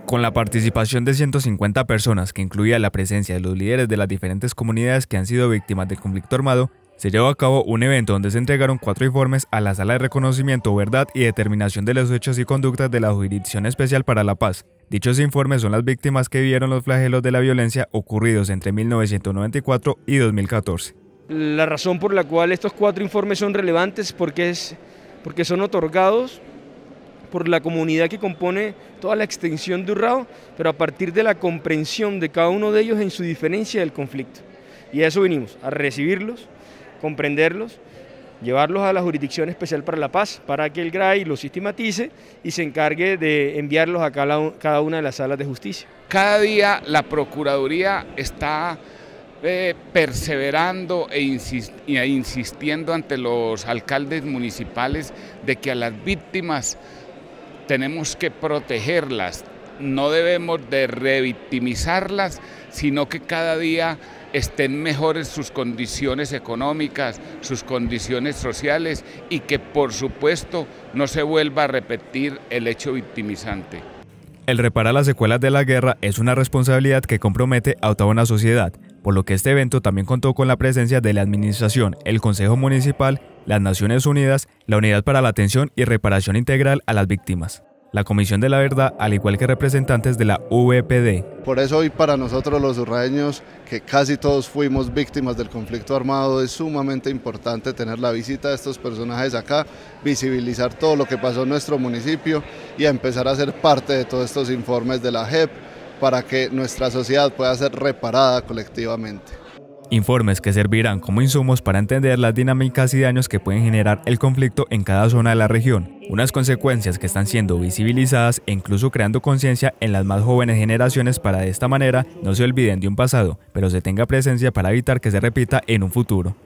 Con la participación de 150 personas, que incluía la presencia de los líderes de las diferentes comunidades que han sido víctimas del conflicto armado, se llevó a cabo un evento donde se entregaron 4 informes a la Sala de Reconocimiento, Verdad y Determinación de los Hechos y Conductas de la Jurisdicción Especial para la Paz. Dichos informes son las víctimas que vivieron los flagelos de la violencia ocurridos entre 1994 y 2014. La razón por la cual estos 4 informes son relevantes porque son otorgados por la comunidad que compone toda la extensión de Urrao, pero a partir de la comprensión de cada uno de ellos en su diferencia del conflicto. Y a eso venimos, a recibirlos, comprenderlos, llevarlos a la Jurisdicción Especial para la Paz, para que el GRAI los sistematice y se encargue de enviarlos a cada una de las salas de justicia. Cada día la Procuraduría está perseverando e insistiendo ante los alcaldes municipales de que a las víctimas tenemos que protegerlas, no debemos de revictimizarlas, sino que cada día estén mejores sus condiciones económicas, sus condiciones sociales y que por supuesto no se vuelva a repetir el hecho victimizante. El reparar las secuelas de la guerra es una responsabilidad que compromete a toda una sociedad, por lo que este evento también contó con la presencia de la Administración, el Consejo Municipal, las Naciones Unidas, la Unidad para la Atención y Reparación Integral a las Víctimas, la Comisión de la Verdad, al igual que representantes de la VPD. Por eso hoy para nosotros los urraeños, que casi todos fuimos víctimas del conflicto armado, es sumamente importante tener la visita de estos personajes acá, visibilizar todo lo que pasó en nuestro municipio y a empezar a ser parte de todos estos informes de la JEP para que nuestra sociedad pueda ser reparada colectivamente. Informes que servirán como insumos para entender las dinámicas y daños que pueden generar el conflicto en cada zona de la región, unas consecuencias que están siendo visibilizadas e incluso creando conciencia en las más jóvenes generaciones para de esta manera no se olviden de un pasado, pero se tenga presencia para evitar que se repita en un futuro.